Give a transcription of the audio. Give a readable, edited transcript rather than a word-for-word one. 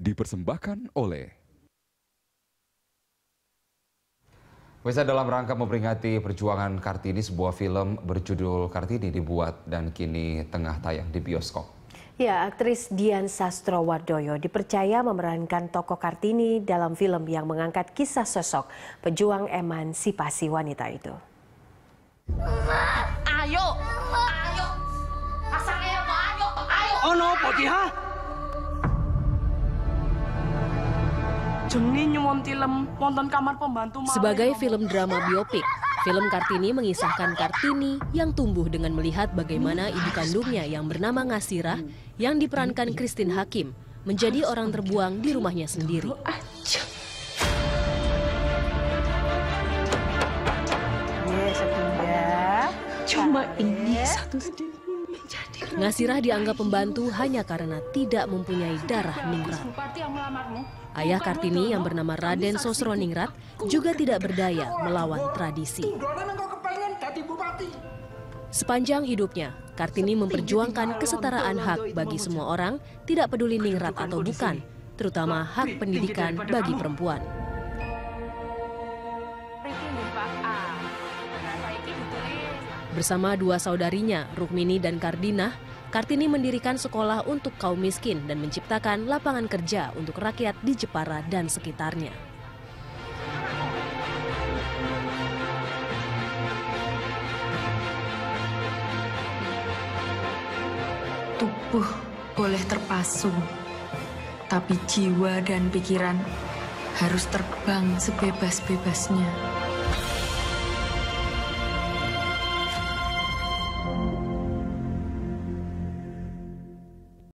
dipersembahkan oleh Dalam rangka memperingati perjuangan Kartini, sebuah film berjudul Kartini dibuat dan kini tengah tayang di bioskop. Ya, aktris Dian Sastrowardoyo dipercaya memerankan tokoh Kartini dalam film yang mengangkat kisah sosok pejuang emansipasi wanita itu. Ayo, ayo, ayo. Oh no, Podiha. Sebagai film drama biopik, film Kartini mengisahkan Kartini yang tumbuh dengan melihat bagaimana ibu kandungnya yang bernama Ngasirah yang diperankan Christine Hakim menjadi orang terbuang di rumahnya sendiri. Cuma ini satu. Ngasirah dianggap pembantu hanya karena tidak mempunyai darah ningrat. Ayah Kartini yang bernama Raden Sosroningrat juga tidak berdaya melawan tradisi. Sepanjang hidupnya, Kartini memperjuangkan kesetaraan hak bagi semua orang, tidak peduli ningrat atau bukan, terutama hak pendidikan bagi perempuan. Bersama dua saudarinya, Rukmini dan Kardinah, Kartini mendirikan sekolah untuk kaum miskin dan menciptakan lapangan kerja untuk rakyat di Jepara dan sekitarnya. Tubuh boleh terpasung, tapi jiwa dan pikiran harus terbang sebebas-bebasnya.